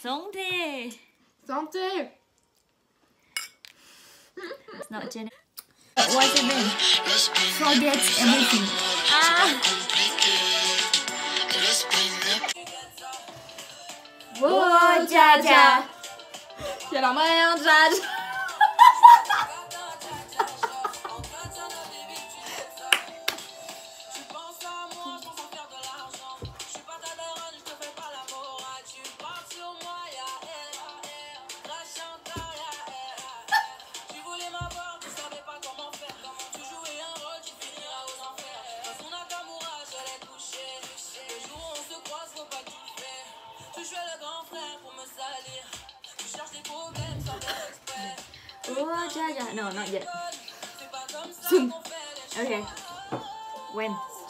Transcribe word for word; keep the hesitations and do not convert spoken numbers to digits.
Santé. Santé. It's not genuine. What does it mean? Forget everything. Ah. Oh, Jaja. C'est la meilleure Jaja. Oh, Jaja. No, not yet. Soon. Okay. When?